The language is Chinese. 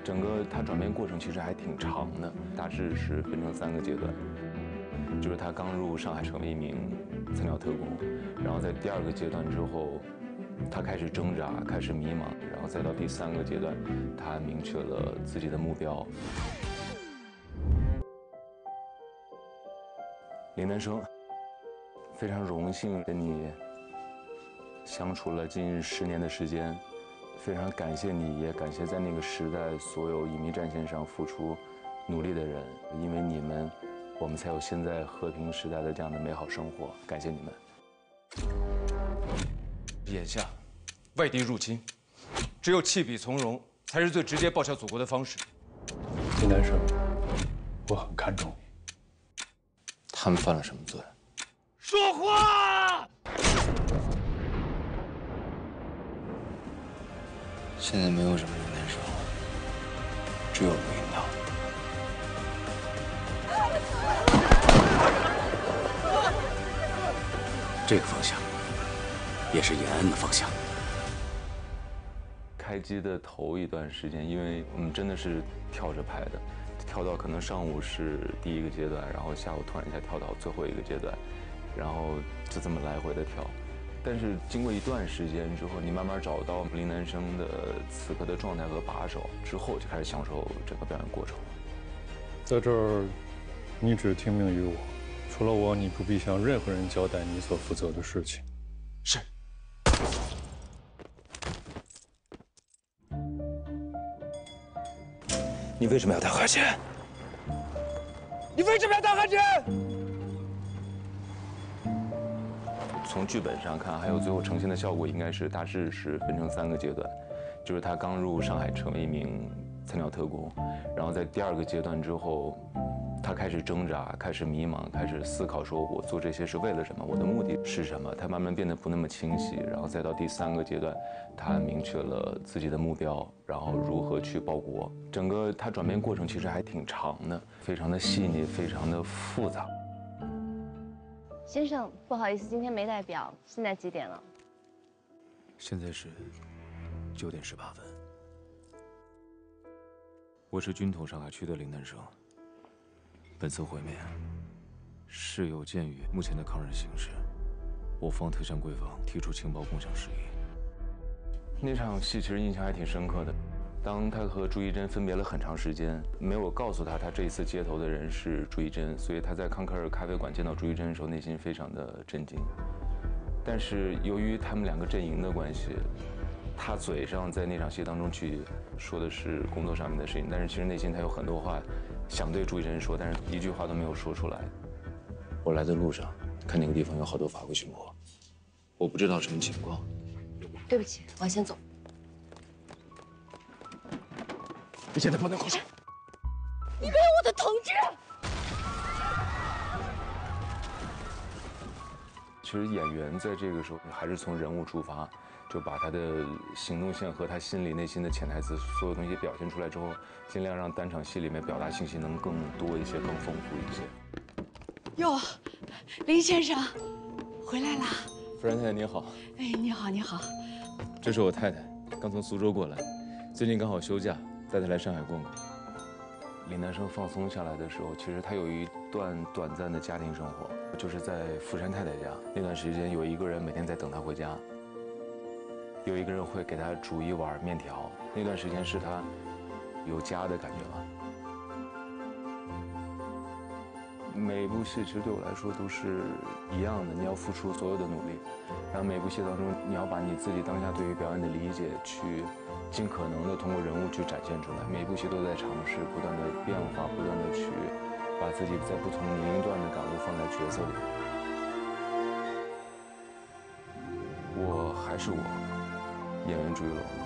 整个它转变过程其实还挺长的，大致是分成3个阶段。就是他刚入上海成为一名菜鸟特工，然后在第2个阶段之后，他开始挣扎，开始迷茫，然后再到第3个阶段，他明确了自己的目标。林南生，非常荣幸跟你相处了近10年的时间，非常感谢你，也感谢在那个时代所有隐秘战线上付出努力的人，因为你们，我们才有现在和平时代的这样的美好生活。感谢你们。 眼下，外敌入侵，只有弃笔从戎，才是最直接报效祖国的方式。 林南生，我很看重你。 他们犯了什么罪？ 说话！ 现在没有什么林南生，只有陆一闹。 这个方向，也是延安的方向。 开机的头一段时间，因为我们真的是跳着拍的，跳到可能上午是第1个阶段，然后下午突然一下跳到最后1个阶段，然后就这么来回的跳。但是经过一段时间之后，你慢慢找到林南生的此刻的状态和把手之后，就开始享受整个表演过程。 在这儿，你只听命于我，除了我，你不必向任何人交代你所负责的事情。 是。 你为什么要打哈欠？ 你为什么要打哈欠？ 从剧本上看，还有最后呈现的效果，应该是大致是分成3个阶段。就是他刚入上海成为一名菜鸟特工，然后在第2个阶段之后，他开始挣扎，开始迷茫，开始思考，说我做这些是为了什么？我的目的是什么？他慢慢变得不那么清晰，然后再到第3个阶段，他明确了自己的目标，然后如何去报国。整个他转变过程其实还挺长的，非常的细腻，非常的复杂。 先生，不好意思，今天没带表，现在几点了？ 现在是9点18分。我是军统上海区的林南生。本次会面是有鉴于目前的抗日形势，我方特向贵方提出情报共享事宜。那场戏其实印象还挺深刻的。当他和朱一贞分别了很长时间，没有告诉他这一次接头的人是朱一贞，所以他在康克尔咖啡馆见到朱一贞的时候，内心非常的震惊。但是由于他们2个阵营的关系，他嘴上在那场戏当中去说的是工作上面的事情，但是其实内心他有很多话想对朱一贞说，但是一句话都没有说出来。我来的路上看那个地方有好多法国巡逻，我不知道什么情况。 对不起，我先走。 你现在不能口水。 你没有我的同志。 其实演员在这个时候还是从人物出发，就把他的行动线和他心里内心的潜台词所有东西表现出来之后，尽量让单场戏里面表达信息能更多一些，更丰富一些。 哟，林先生，回来啦！ 夫人太太您好。 哎，你好，你好。 这是我太太，刚从苏州过来，最近刚好休假，带她来上海逛逛。林南生放松下来的时候，其实他有一段短暂的家庭生活，就是在福山太太家。那段时间有一个人每天在等他回家，有一个人会给他煮一碗面条。那段时间是他有家的感觉吧。每一部戏其实对我来说都是一样的，你要付出所有的努力，然后每部戏当中你要把你自己当下对于表演的理解去尽可能的通过人物去展现出来。每一部戏都在尝试不断的变化，不断的去把自己在不同年龄段的感悟放在角色里。我还是我，演员朱一龙。